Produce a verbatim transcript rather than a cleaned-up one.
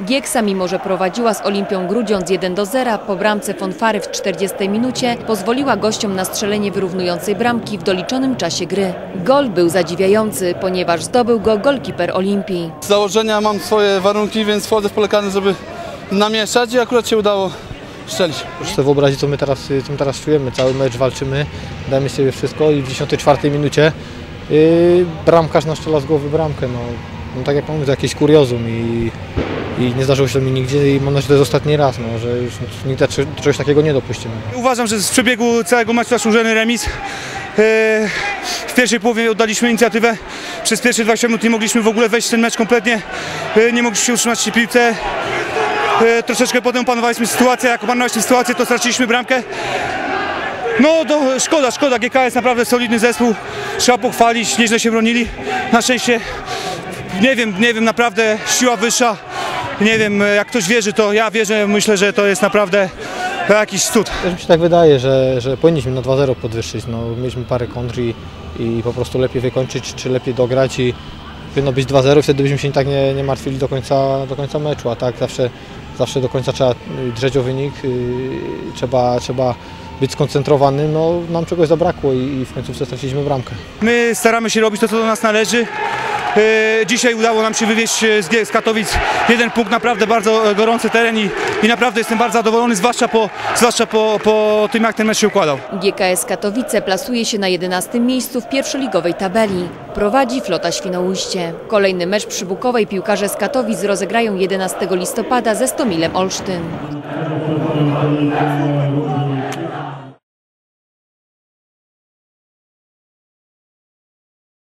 Gieksa, mimo że prowadziła z Olimpią Grudziądz jeden do zera, po bramce Fonfary w czterdziestej minucie pozwoliła gościom na strzelenie wyrównującej bramki w doliczonym czasie gry. Gol był zadziwiający, ponieważ zdobył go golkiper Olimpii. Z założenia mam swoje warunki, więc wchodzę w pole karne, żeby namieszać i akurat się udało strzelić. Proszę sobie wyobrazić, co my teraz, co my teraz czujemy. Cały mecz walczymy, dajemy sobie wszystko i w dziesiątej czwartej minucie yy, bramkarz nas strzela z głowy bramkę. No, no tak jak mówię, to jakieś kuriozum i, i nie zdarzyło się to mi nigdzie i mam nadzieję, że to jest ostatni raz, no, że już nigdy czegoś takiego nie dopuścimy. Uważam, że z przebiegu całego meczu zasłużony remis. W pierwszej połowie oddaliśmy inicjatywę. Przez pierwsze dwadzieścia minut nie mogliśmy w ogóle wejść w ten mecz kompletnie. Nie mogliśmy utrzymać się w piłce. Troszeczkę potem opanowaliśmy sytuację. Jak opanowaliśmy sytuację, to straciliśmy bramkę. No to szkoda, szkoda. G K jest naprawdę solidny zespół. Trzeba pochwalić, nieźle się bronili. Na szczęście, nie wiem, nie wiem, naprawdę siła wyższa. Nie wiem, jak ktoś wierzy, to ja wierzę. Myślę, że to jest naprawdę jakiś cud. Też mi się tak wydaje, że, że powinniśmy na dwa zero podwyższyć. No, mieliśmy parę kontr i, i po prostu lepiej wykończyć, czy lepiej dograć i powinno być dwa zero i wtedy byśmy się tak nie, nie martwili do końca, do końca meczu, a tak zawsze, zawsze do końca trzeba drzeć o wynik, yy, trzeba, trzeba być skoncentrowanym, no nam czegoś zabrakło i, i w końcu straciliśmy bramkę. My staramy się robić to, co do nas należy. Dzisiaj udało nam się wywieźć z Katowic jeden punkt, naprawdę bardzo gorący teren i, i naprawdę jestem bardzo zadowolony, zwłaszcza, po, zwłaszcza po, po tym, jak ten mecz się układał. G K S Katowice plasuje się na jedenastym miejscu w pierwszoligowej tabeli. Prowadzi Flota Świnoujście. Kolejny mecz przy Bukowej piłkarze z Katowic rozegrają jedenastego listopada ze Stomilem Olsztyn.